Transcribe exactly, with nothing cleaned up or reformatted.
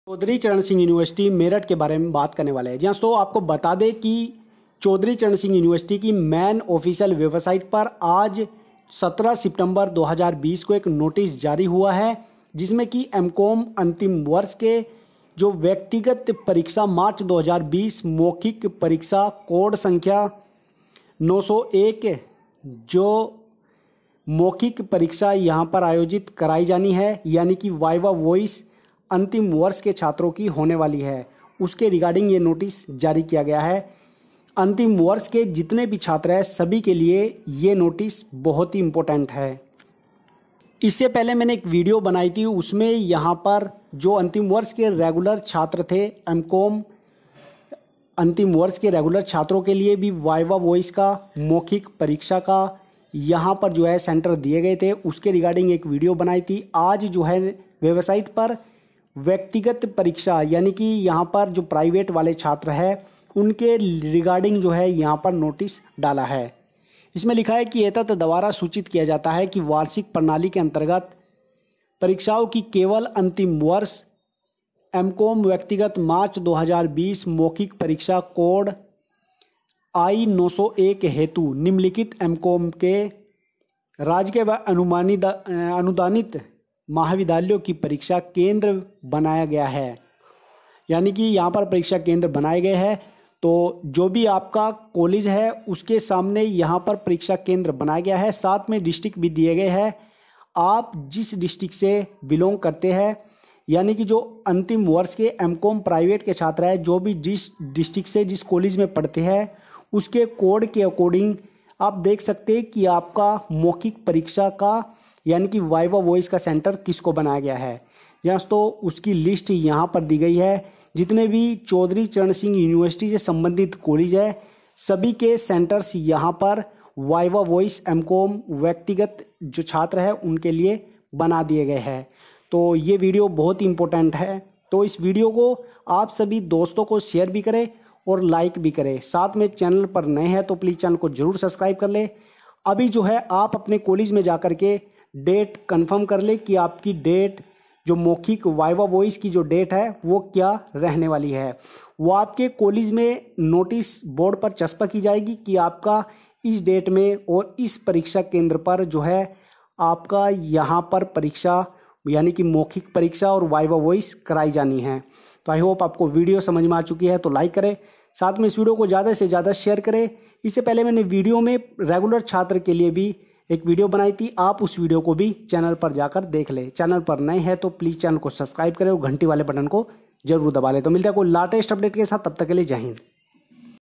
Chaudhary Charan Singh university Meerut के बारे में बात करने वाले हैं। जी हाँ दोस्तों, आपको बता दें कि चौधरी चरण सिंह यूनिवर्सिटी की मेन ऑफिशियल वेबसाइट पर आज सत्रह सितंबर दो हज़ार बीस को एक नोटिस जारी हुआ है, जिसमें कि एमकॉम अंतिम वर्ष के जो व्यक्तिगत परीक्षा मार्च दो हज़ार बीस मौखिक परीक्षा कोड संख्या नौ सौ एक जो मौखिक परीक्षा यहाँ पर आयोजित कराई जानी है, यानी कि वाइवा वॉइस अंतिम वर्ष के छात्रों की होने वाली है, उसके रिगार्डिंग ये नोटिस जारी किया गया है। अंतिम वर्ष के जितने भी छात्र हैं सभी के लिए ये नोटिस बहुत ही इम्पोर्टेंट है। इससे पहले मैंने एक वीडियो बनाई थी, उसमें यहाँ पर जो अंतिम वर्ष के रेगुलर छात्र थे, एमकॉम अंतिम वर्ष के रेगुलर छात्रों के लिए भी वाइवा वॉइस का मौखिक परीक्षा का यहाँ पर जो है सेंटर दिए गए थे, उसके रिगार्डिंग एक वीडियो बनाई थी। आज जो है वेबसाइट पर व्यक्तिगत परीक्षा यानी कि यहाँ पर जो प्राइवेट वाले छात्र हैं उनके रिगार्डिंग जो है यहाँ पर नोटिस डाला है। इसमें लिखा है कि एतत् द्वारा सूचित किया जाता है कि वार्षिक प्रणाली के अंतर्गत परीक्षाओं की केवल अंतिम वर्ष एमकॉम व्यक्तिगत मार्च दो हज़ार बीस मौखिक परीक्षा कोड आई नौ सौ एक हेतु निम्नलिखित एमकॉम के राजकीय व अनुमानित अनुदानित महाविद्यालयों की परीक्षा केंद्र बनाया गया है। यानी कि यहाँ पर परीक्षा केंद्र बनाए गए हैं, तो जो भी आपका कॉलेज है उसके सामने यहाँ पर परीक्षा केंद्र बनाया गया है। साथ में डिस्ट्रिक्ट भी दिए गए हैं। आप जिस डिस्ट्रिक्ट से बिलोंग करते हैं, यानी कि जो अंतिम वर्ष के एमकॉम प्राइवेट के छात्र हैं, जो भी जिस डिस्ट्रिक्ट से जिस कॉलेज में पढ़ते हैं उसके कोड के अकॉर्डिंग आप देख सकते हैं कि आपका मौखिक परीक्षा का यानी कि वाइवा वॉइस का सेंटर किसको बनाया गया है। यहाँ तो उसकी लिस्ट यहाँ पर दी गई है। जितने भी चौधरी चरण सिंह यूनिवर्सिटी से संबंधित कॉलेज है सभी के सेंटर्स यहाँ पर वाइवा वॉइस एमकॉम व्यक्तिगत जो छात्र हैं उनके लिए बना दिए गए हैं। तो ये वीडियो बहुत ही इम्पोर्टेंट है, तो इस वीडियो को आप सभी दोस्तों को शेयर भी करें और लाइक भी करें। साथ में चैनल पर नए हैं तो प्लीज़ चैनल को ज़रूर सब्सक्राइब कर लें। अभी जो है आप अपने कॉलेज में जा कर के डेट कंफर्म कर ले कि आपकी डेट जो मौखिक वाइवा वॉइस की जो डेट है वो क्या रहने वाली है। वो आपके कॉलेज में नोटिस बोर्ड पर चस्पा की जाएगी कि आपका इस डेट में और इस परीक्षा केंद्र पर जो है आपका यहाँ पर परीक्षा यानी कि मौखिक परीक्षा और वाइवा वॉइस कराई जानी है। तो आई होप आपको वीडियो समझ में आ चुकी है, तो लाइक करें, साथ में इस वीडियो को ज़्यादा से ज़्यादा शेयर करें। इससे पहले मैंने वीडियो में रेगुलर छात्र के लिए भी एक वीडियो बनाई थी, आप उस वीडियो को भी चैनल पर जाकर देख लें। चैनल पर नए हैं तो प्लीज़ चैनल को सब्सक्राइब करें और घंटी वाले बटन को जरूर दबा लें। तो मिलता है कोई लेटेस्ट अपडेट के साथ, तब तक के लिए जय हिंद।